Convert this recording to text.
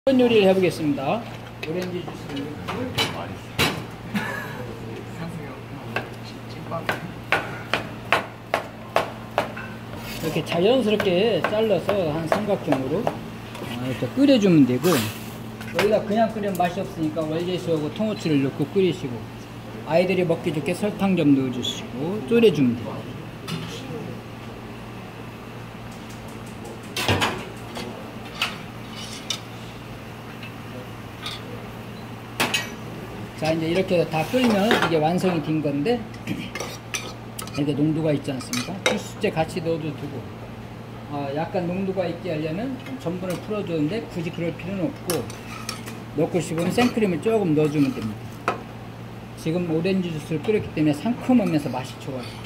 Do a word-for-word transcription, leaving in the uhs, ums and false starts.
어떤 요리를 해보겠습니다. 오렌지 주스를 넣고 이렇게 자연스럽게 잘라서 한 삼각형으로 이렇게 끓여주면 되고, 여기다 그냥 끓이면 맛이 없으니까 월계수하고 통후추를 넣고 끓이시고, 아이들이 먹기 좋게 설탕 좀 넣어주시고 졸여주면 돼요. 자, 이제 이렇게 다 끓이면 이게 완성이 된 건데, 이렇게 농도가 있지 않습니까? 필수제 같이 넣어도 되고, 어, 약간 농도가 있게 하려면 전분을 풀어주는데 굳이 그럴 필요는 없고, 넣고 싶으면 생크림을 조금 넣어주면 됩니다. 지금 오렌지 주스를 끓였기 때문에 상큼하면서 맛이 좋아요.